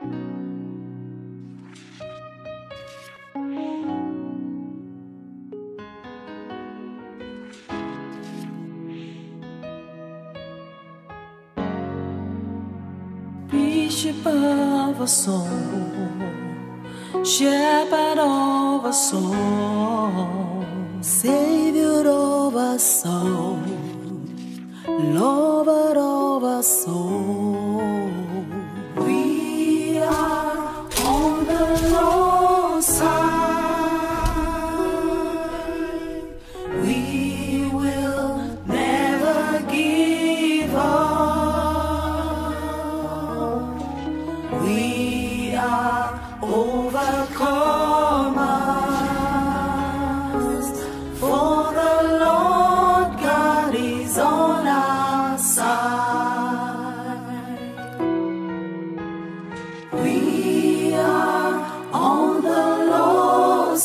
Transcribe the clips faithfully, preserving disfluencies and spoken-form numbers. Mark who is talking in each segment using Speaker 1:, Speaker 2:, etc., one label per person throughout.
Speaker 1: Bishop of our soul, shepherd of our soul, savior of our soul, lover of our soul. We are on the Lord's side. We will never give up. We are overcomers, for the Lord God is on our side. We are on the Lord's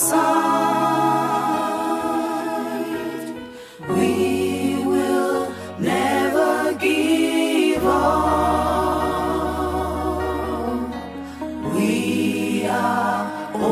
Speaker 1: side. We will never give up. We are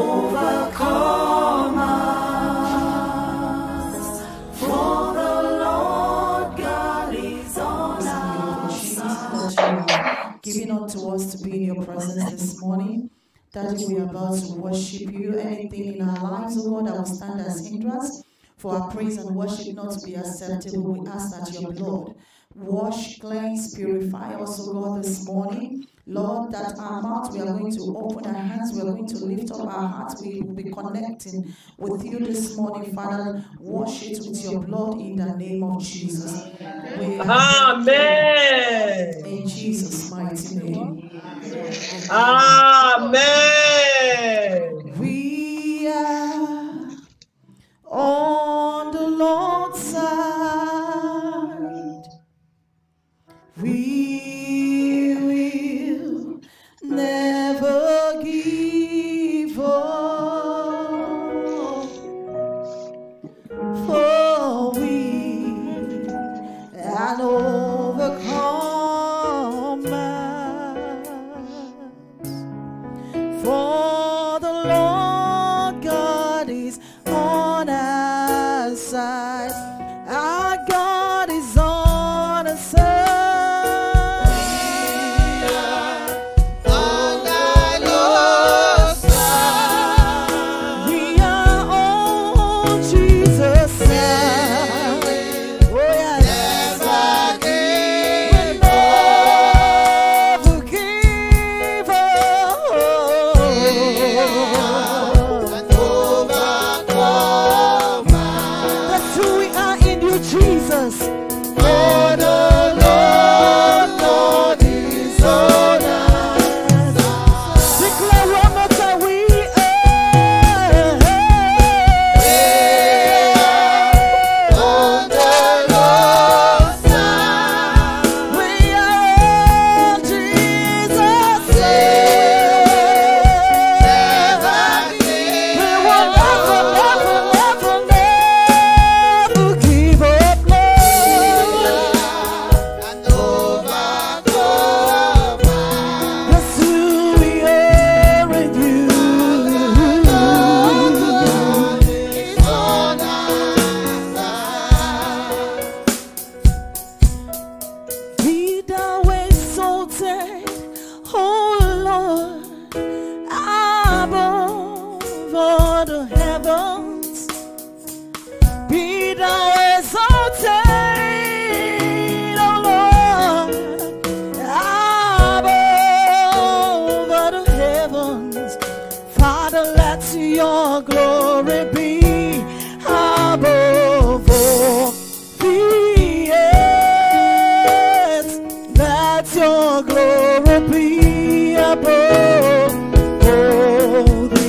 Speaker 1: overcomers, for the Lord God is on our side.
Speaker 2: Giving unto us to be in your presence this morning. Daddy, we are about to worship you. Anything in our lives, oh God, that will stand as hindrance for our praise and worship not to be acceptable, we ask that your blood wash, cleanse, purify us, oh God, this morning. Lord, that our mouth, we are going to open our hands, we are going to lift up our hearts, we will be connecting with you this morning, Father. Wash it with your blood in the name of Jesus. We
Speaker 3: Amen.
Speaker 2: In Jesus' mighty name.
Speaker 3: Amen.
Speaker 2: We are on the Lord's side. We will never give up, for we are overcomers. For the Lord God is on our side. Our God is on our side. Your glory be above all the earth. Let your glory be above all the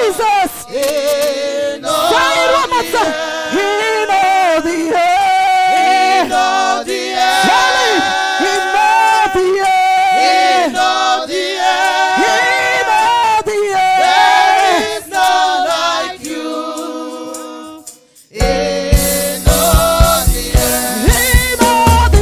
Speaker 2: Jesus.
Speaker 4: In all
Speaker 2: Say it one more
Speaker 4: the
Speaker 2: time.
Speaker 4: earth.
Speaker 2: In all the earth.
Speaker 4: In all the earth.
Speaker 2: Tell him. In all the earth.
Speaker 4: In all the earth.
Speaker 2: In all the earth.
Speaker 4: There is none like you. In all the earth.
Speaker 2: In all the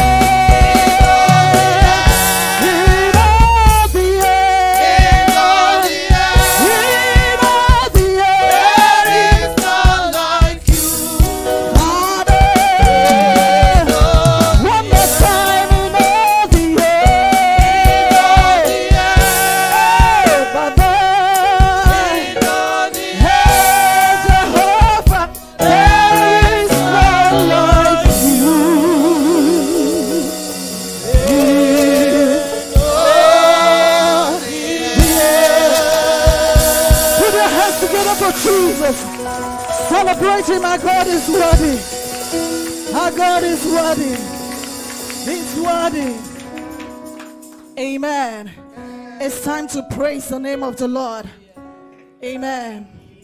Speaker 2: earth. In all the earth.
Speaker 4: In all the earth.
Speaker 2: In all the
Speaker 4: There
Speaker 2: earth.
Speaker 4: is none like you.
Speaker 2: Father.
Speaker 4: In all the
Speaker 2: One more time. In all the
Speaker 4: earth.
Speaker 2: earth. Baba.
Speaker 4: In all the
Speaker 2: Hey, Jehovah, there is none like you. Put your hands together for Jesus. Celebrating our God is worthy. Our God is worthy. He's worthy. Amen. It's time to praise the name of the Lord. Amen.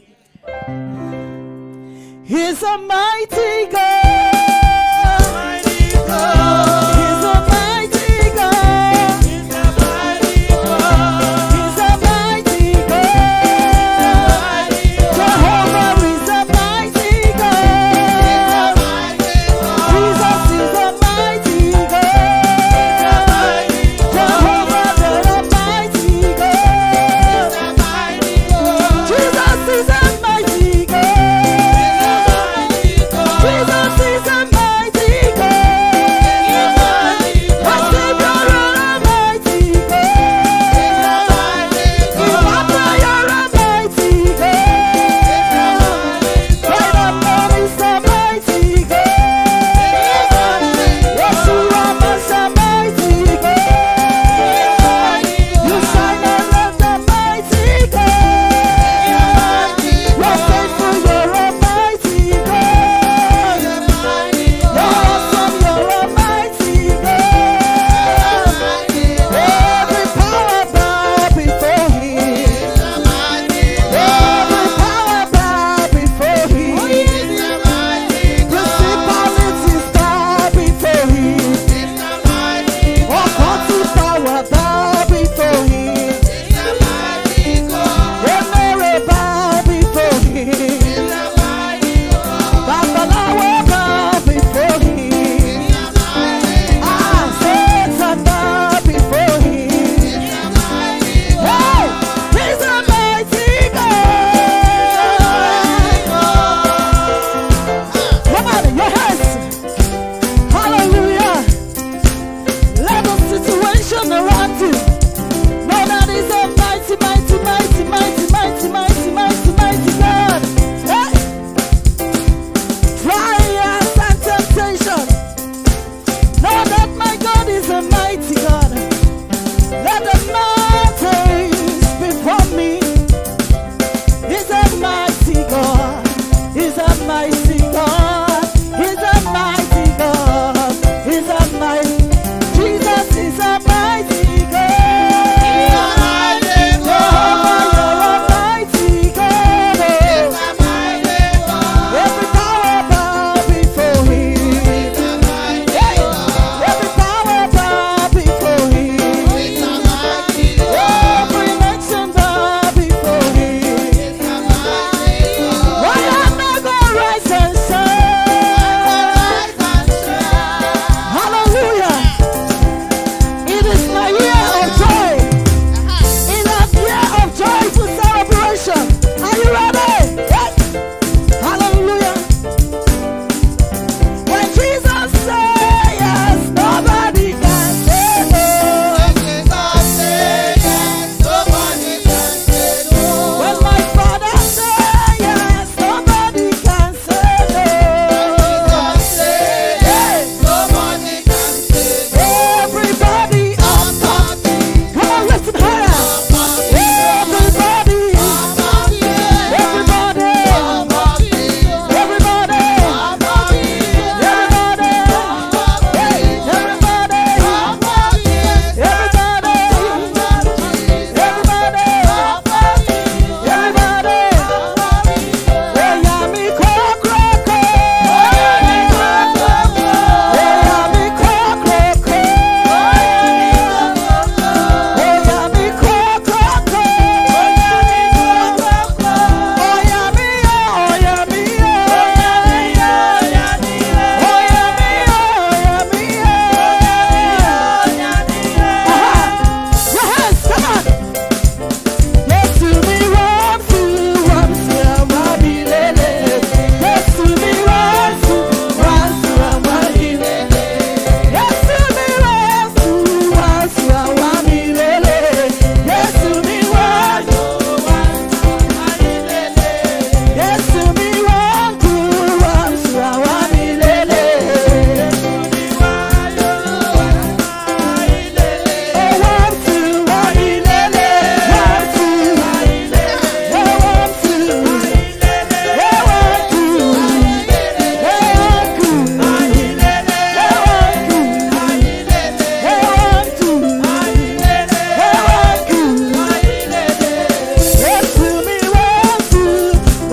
Speaker 2: He's a mighty God.
Speaker 4: mighty God.
Speaker 2: He's a mighty God.
Speaker 4: He's a mighty God.
Speaker 2: He's a mighty God.
Speaker 4: Mighty God.
Speaker 2: Jehovah is a mighty God. Jesus is a mighty God. Jehovah is a mighty God. Jesus is a mighty God. Jesus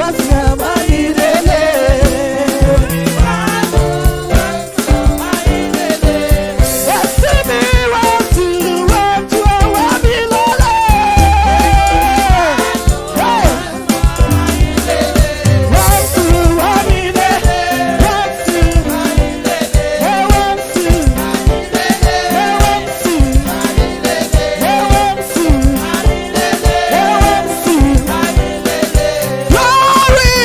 Speaker 4: Glory!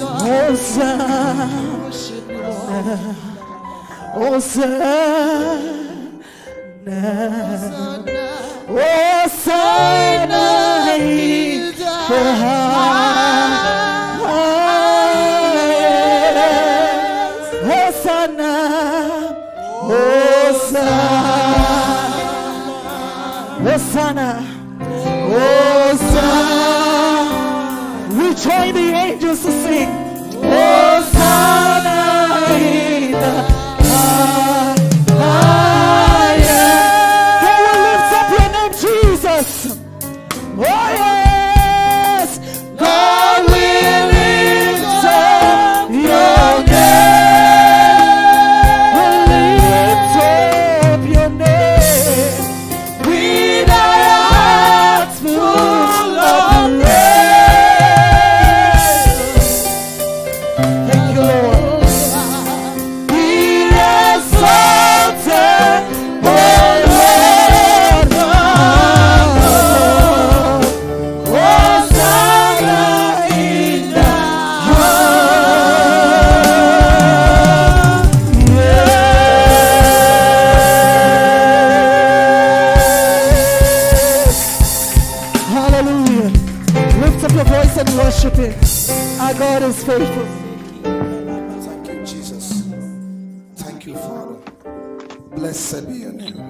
Speaker 2: Hosanna, Hosanna, Hosanna in the highest. Hosanna, Hosanna, Hosanna. We join the angels to sing. Hosanna in the highest. Can we lift up your name, Jesus? Oh yes, God, we lift up your name. We lift up your name with our hearts full of praise. Thank you, Lord. Be exalted, oh Lord. Hosanna in the highest. Hallelujah. Lift up your voice and worship Him. Our God is faithful.
Speaker 5: Thank you, Jesus. Thank you, Father. Blessed be your name.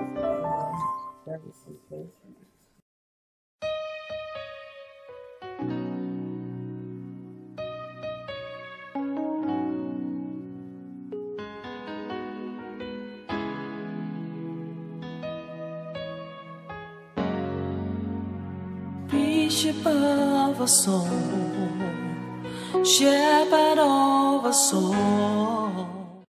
Speaker 1: Bishop of our soul, shepherd of our soul,